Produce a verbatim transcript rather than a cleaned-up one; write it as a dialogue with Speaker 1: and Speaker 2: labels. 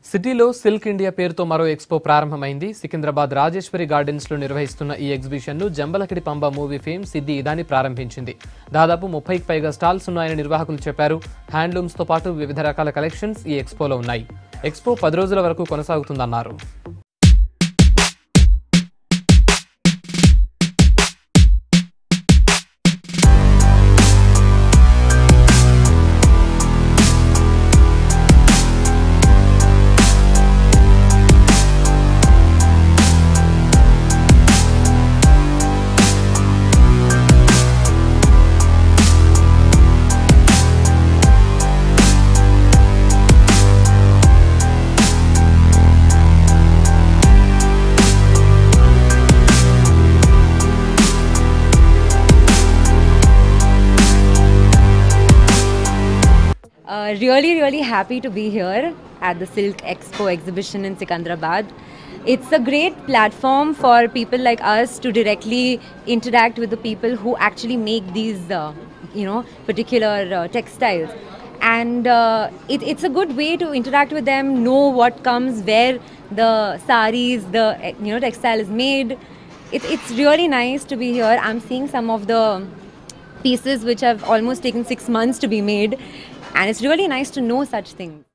Speaker 1: సిటీలో silk India పేరుతో మరో ఎక్స్పో ప్రారంభమైంది. సికింద్రాబాద్ రాజేశ్వరి గార్డెన్స్ లో నిర్వహిస్తున్న ఈ ఎగ్జిబిషన్ ను జంబలకిడి పంబ మూవీ ఫేమ్ సిద్ధి ఇదాని ప్రారంభించింది. దాదాపు ముప్పైకి పైగా స్టాల్స్ ఉన్నాయని నిర్వాహకులు చెప్పారు. హ్యాండ్లూమ్స్ తో పాటు వివిధ రకాల కలెక్షన్స్ ఈ ఎక్స్పోలో ఉన్నాయి. ఎక్స్పో పది రోజుల వరకు కొనసాగుతుందన్నారు.
Speaker 2: Uh, really, really happy to be here at the Silk Expo exhibition in Sikandrabad. It's a great platform for people like us to directly interact with the people who actually make these, uh, you know, particular uh, textiles. And uh, it, it's a good way to interact with them, know what comes, where the saris, the you know textile is made. It, it's really nice to be here. I'm seeing some of the pieces which have almost taken six months to be made, and it's really nice to know such things.